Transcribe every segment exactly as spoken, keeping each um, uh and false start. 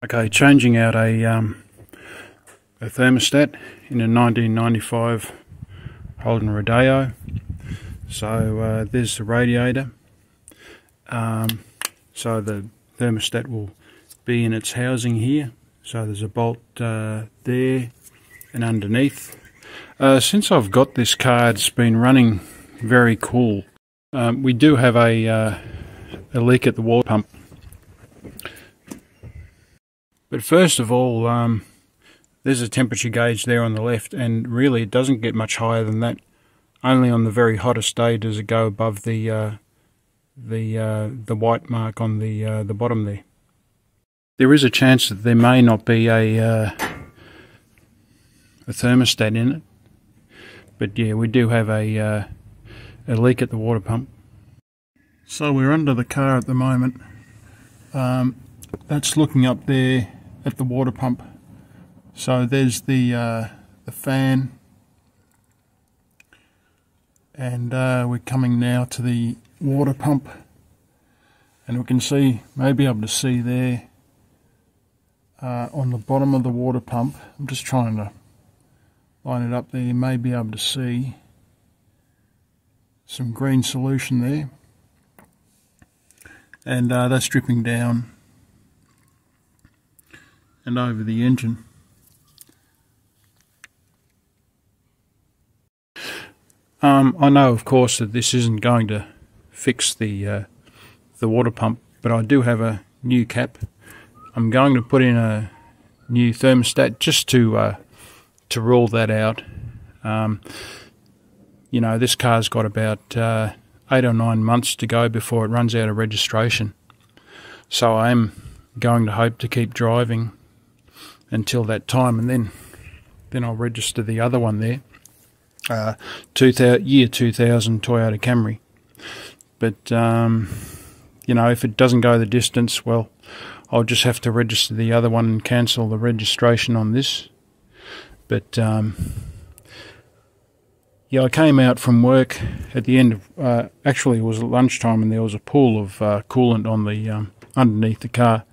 Okay, changing out a, um, a thermostat in a nineteen ninety-five Holden Rodeo. So uh, there's the radiator. Um, so the thermostat will be in its housing here. So there's a bolt uh, there and underneath. Uh, since I've got this car, it's been running very cool. Um, we do have a, uh, a leak at the water pump. But first of all, um, there's a temperature gauge there on the left, and really it doesn't get much higher than that. Only on the very hottest day does it go above the uh, the uh, the white mark on the uh, the bottom there. There is a chance that there may not be a uh, a thermostat in it, but yeah, we do have a uh, a leak at the water pump. So we're under the car at the moment. Um, that's looking up there at the water pump. So there's the uh, the fan, and uh, we're coming now to the water pump, and we can see, maybe able to see there uh, on the bottom of the water pump. I'm just trying to line it up there. You may be able to see some green solution there, and uh, that's dripping down and over the engine. Um, I know, of course, that this isn't going to fix the uh, the water pump, but I do have a new cap. I'm going to put in a new thermostat just to uh, to rule that out. Um, you know, this car's got about uh, eight or nine months to go before it runs out of registration, so I am going to hope to keep driving until that time, and then then I'll register the other one there. Uh, two thousand, year two thousand Toyota Camry. But um, you know, if it doesn't go the distance, well, I'll just have to register the other one and cancel the registration on this. But um, yeah, I came out from work at the end of uh, actually it was lunchtime, and there was a pool of uh, coolant on the um, underneath the car.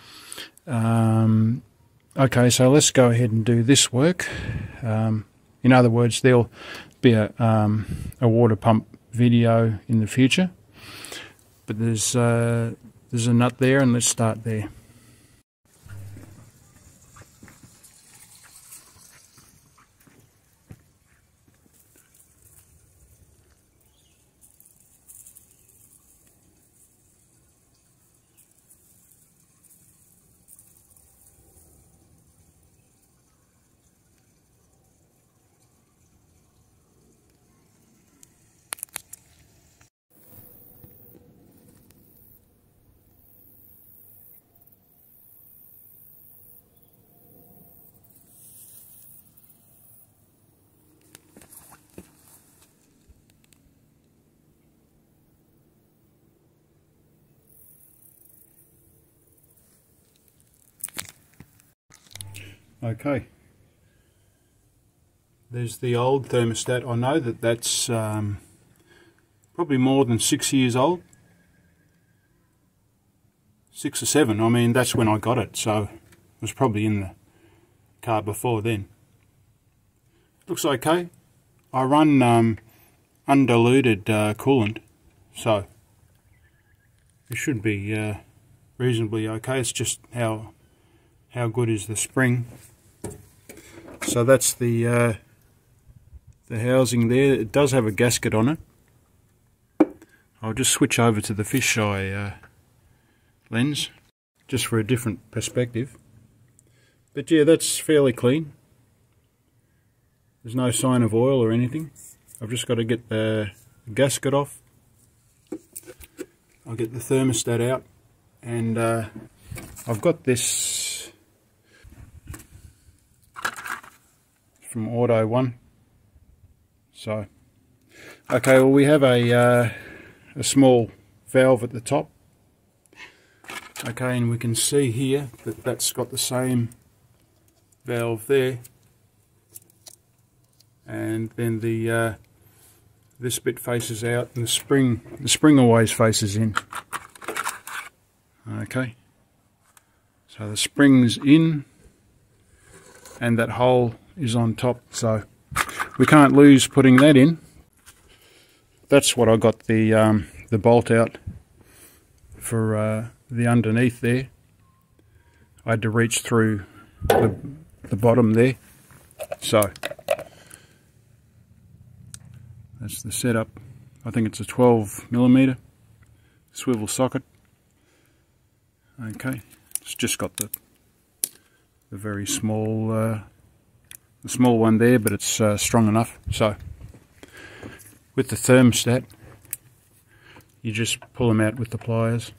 Um, okay, so let's go ahead and do this work. Um, In other words, there'll be a, um, a water pump video in the future, but there's uh, there's a nut there, and let's start there. Okay, there's the old thermostat. I know that that's um, probably more than six years old, six or seven. I mean, that's when I got it, so it was probably in the car before then. Looks okay. I run um, undiluted uh, coolant, so it should be uh, reasonably okay. It's just how how good is the spring. So that's the uh, the housing there. It does have a gasket on it. I'll just switch over to the fisheye uh, lens just for a different perspective. But yeah, that's fairly clean. There's no sign of oil or anything. I've just got to get the gasket off. I'll get the thermostat out, and uh, I've got this from Auto One. So, okay, well, we have a uh, a small valve at the top. Okay, and we can see here that that's got the same valve there, and then the uh, this bit faces out, and the spring the spring always faces in. Okay, So the spring's in and that hole is on top, so we can't lose putting that in. That's what I got the um, the bolt out for uh, the underneath there. I had to reach through the, the bottom there. So that's the setup. I think it's a twelve millimeter swivel socket. Okay, it's just got the the very small uh, the small one there, but it's uh, strong enough. So with the thermostat, you just pull them out with the pliers.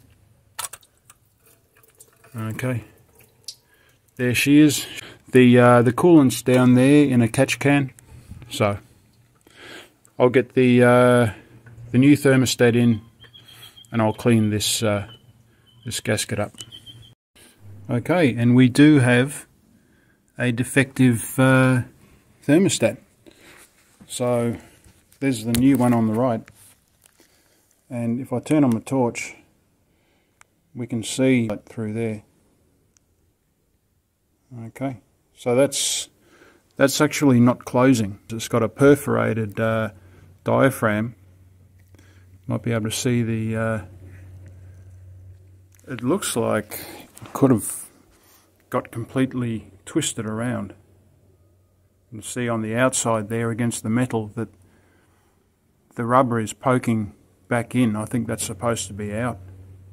Okay, there she is. The uh, the coolant's down there in a catch can, so I'll get the uh, the new thermostat in, and I'll clean this uh, this gasket up. Okay, and we do have a defective uh, thermostat. So there's the new one on the right, and if I turn on the torch, we can see right through there. Okay, so that's that's actually not closing. It's got a perforated uh, diaphragm. Might be able to see the. Uh, it looks like it could have got completely twisted around. You can see on the outside there against the metal that the rubber is poking back in. I think that's supposed to be out.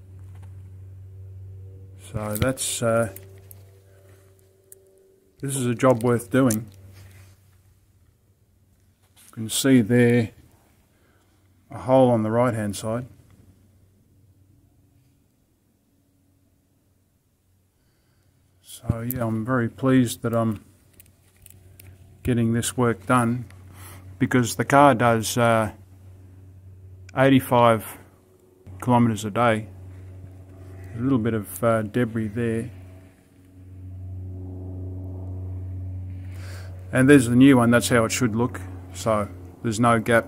So that's uh, this is a job worth doing. You can see there a hole on the right hand side. So yeah, I'm very pleased that I'm getting this work done, because the car does uh, eighty-five kilometres a day. A little bit of uh, debris there. And there's the new one, that's how it should look. So there's no gap.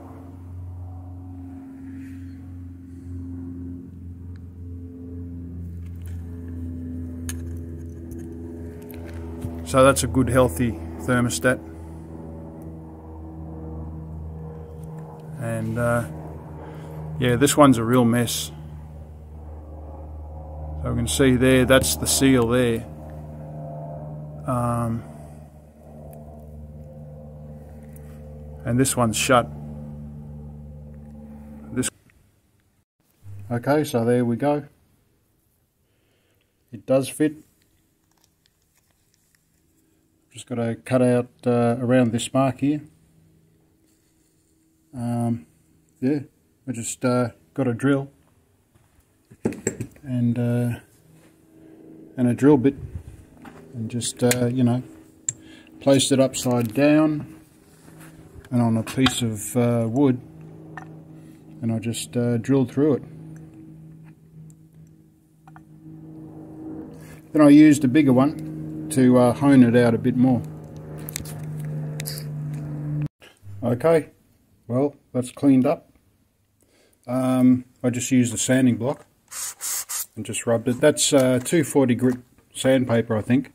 So that's a good healthy thermostat. And uh, yeah, this one's a real mess. So we can see there, that's the seal there. Um, and this one's shut. This. Okay, so there we go. It does fit. Just got to cut out uh, around this mark here. Um, yeah, I just uh, got a drill and uh, and a drill bit, and just uh, you know, placed it upside down and on a piece of uh, wood, and I just uh, drilled through it. Then I used a bigger one to uh, hone it out a bit more. Okay, well, that's cleaned up. Um, I just used a sanding block and just rubbed it. That's uh, two forty grit sandpaper, I think.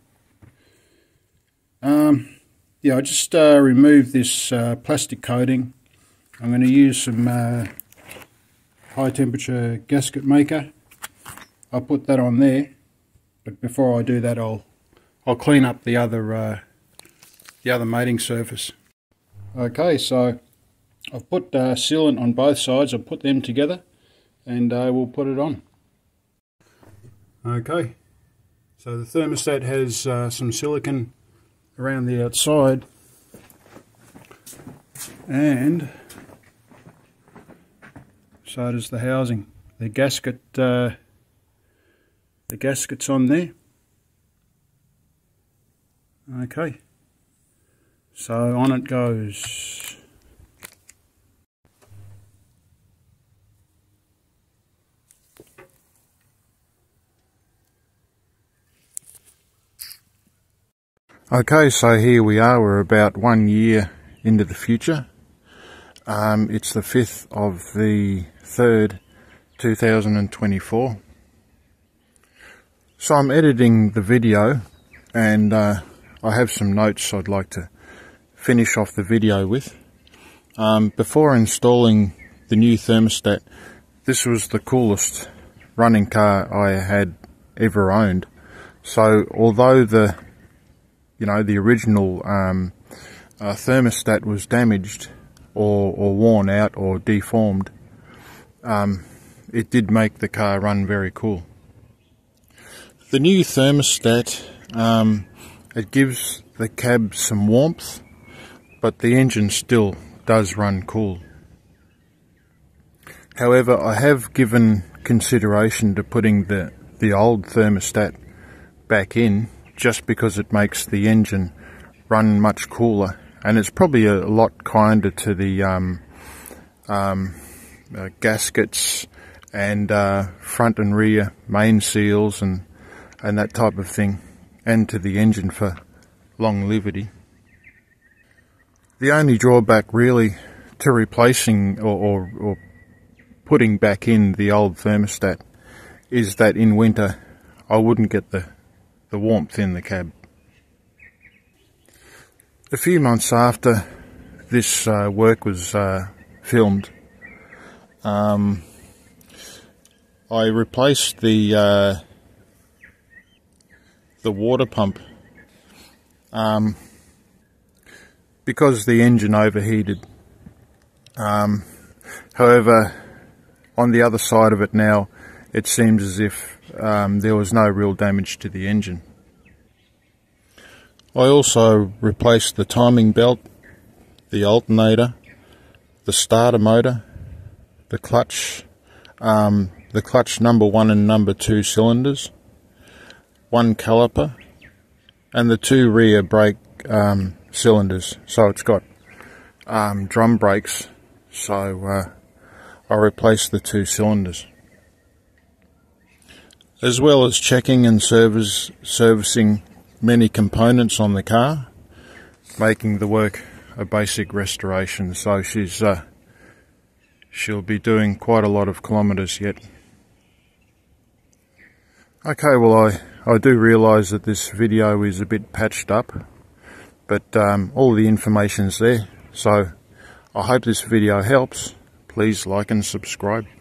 Um, yeah, I just uh, removed this uh, plastic coating. I'm going to use some uh, high temperature gasket maker. I'll put that on there, but before I do that, I'll I'll clean up the other uh, the other mating surface. Okay, so I've put uh, sealant on both sides. I'll put them together, and uh, we'll put it on. Okay, so the thermostat has uh, some silicone around the outside, and so does the housing. The gasket, uh, the gasket's on there. Okay, so on it goes. Okay, so here we are, we're about one year into the future. Um, it's the fifth of the third, two thousand twenty-four. So I'm editing the video, and uh, I have some notes I'd like to finish off the video with. Um, before installing the new thermostat, this was the coolest running car I had ever owned. So although the, you know, the original um, uh, thermostat was damaged or, or worn out or deformed, um, it did make the car run very cool. The new thermostat, um, it gives the cab some warmth, but the engine still does run cool. However, I have given consideration to putting the, the old thermostat back in, just because it makes the engine run much cooler, and it's probably a lot kinder to the um, um, uh, gaskets and uh, front and rear main seals and and that type of thing, and to the engine for longevity. The only drawback really to replacing or, or, or putting back in the old thermostat is that in winter I wouldn't get the, the warmth in the cab. A few months after this uh, work was uh, filmed, um, I replaced the uh, the water pump um, because the engine overheated. Um, however, on the other side of it now, it seems as if um, there was no real damage to the engine. I also replaced the timing belt, the alternator, the starter motor, the clutch, um, the clutch number one and number two cylinders, one caliper, and the two rear brake um, cylinders. So it's got um, drum brakes, so uh, I replaced the two cylinders. As well as checking and service, servicing many components on the car, making the work a basic restoration. So she's uh, she'll be doing quite a lot of kilometres yet. Okay, well I, I do realise that this video is a bit patched up, but um, all the information's there, so I hope this video helps. Please like and subscribe.